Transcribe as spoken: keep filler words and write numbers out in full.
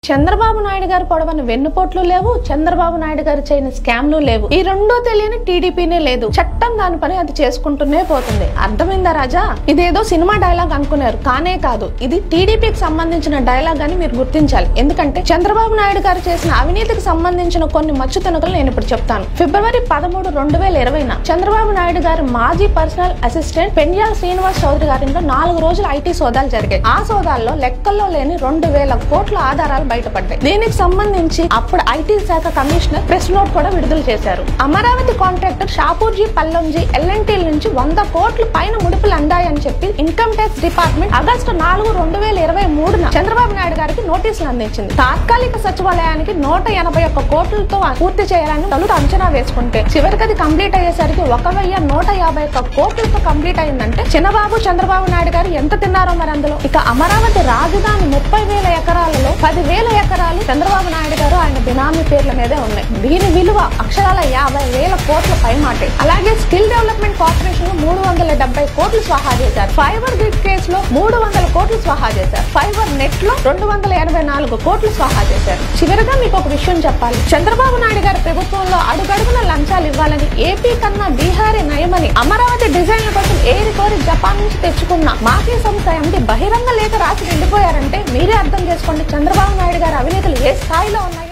చంద్రబాబు నాయుడు గారు పొడవని వెన్నుపోట్లు లేవు, చంద్రబాబు నాయుడు గారు చేయని స్కామ్లు లేవు. ఈ రెండో తెలియని టీడీపీనే లేదు. చట్టం దాని పని అది చేసుకుంటూనే పోతుంది. అర్థమైందా రాజా? ఇదేదో సినిమా డైలాగ్ అనుకున్నారు, కానే కాదు. ఇది టీడీపీకి సంబంధించిన డైలాగ్ అని మీరు గుర్తించాలి. ఎందుకంటే చంద్రబాబు నాయుడు గారు చేసిన అవినీతికి సంబంధించిన కొన్ని మచ్చు తనుకలు నేను ఇప్పుడు చెప్తాను. ఫిబ్రవరి పదమూడు రెండు వేల ఇరవైన చంద్రబాబు నాయుడు గారి మాజీ పర్సనల్ అసిస్టెంట్ పెండ్యాల శ్రీనివాస్ చౌదరి గారింట్లో నాలుగు రోజులు ఐటీ సోదాలు జరిగాయి. ఆ సోదాల్లో లెక్కల్లో లేని రెండు వేల కోట్ల ఆధారాలు బయటపడ్డాయి. దీనికి సంబంధించి అప్పుడు ఐటీ శాఖ కమిషనర్ ప్రెస్ నోట్ కూడా విడుదల చేశారు. అమరావతి కాంట్రాక్టర్ షాపూర్జీ పల్లంజీ ఎల్ఎన్టీ నుంచి వంద కోట్ల పైన ముడుపులు అందాయని చెప్పి ఇన్కమ్ ట్యాక్స్ డిపార్ట్మెంట్ ఆగస్టు నాలుగు రెండు వేల ఇరవై మూడున చంద్రబాబు నాయుడు గారికి నోటీసులు అందించింది. తాత్కాలిక సచివాలయానికి నూట ఎనభై ఒక్క కోట్లతో పూర్తి చేయాలని తొలుత అంచనా వేసుకుంటే చివరికి అది కంప్లీట్ అయ్యేసరికి ఒక వెయ్యి నూట యాభై ఒక్క కోట్లతో కంప్లీట్ అయిందంటే చిన్నబాబు చంద్రబాబు నాయుడు గారు ఎంత తిన్నారో మరి అందులో. ఇక అమరావతి రాజధాని ముప్పై వేల ఎకరాలలో పది వేల ఎకరాలు చంద్రబాబు నాయుడు గారు ఆయన బినామీ పేర్ల మీదే ఉన్నాయి. దీని విలువ అక్షరాల యాభై వేల కోట్ల పై మాటే. అలాగే స్కిల్ డెవలప్మెంట్ కార్పొరేషన్ మూడు వందల డెబ్బై కోట్లు స్వాహా చేశారు. ఫైబర్ గ్రిడ్ కేసులో మూడు వందల కోట్లు స్వాహా చేశారు. ఫైబర్ నెట్ లో రెండు వందల ఎనభై నాలుగు కోట్లు స్వాహా చేశారు. చివరిగా మీకు ఒక విషయం చెప్పాలి. చంద్రబాబు నాయుడు గారి ప్రభుత్వంలో అడుగడుగున లంచాలు ఇవ్వాలని, ఏపీ కన్నా బీహారీ నయమని అమరావతి డిజైన్ల కోసం ఏరి కోరి జపాన్ నుంచి తెచ్చుకున్న మాఫీ సంస్థ ఎండి బహిరంగ లేఖ రాసి వెళ్ళిపోయారంటే మీరే అర్థం చేసుకోండి చంద్రబాబు నాయుడు గారి అవినీతులు ఏ స్థాయిలో ఉన్నాయి.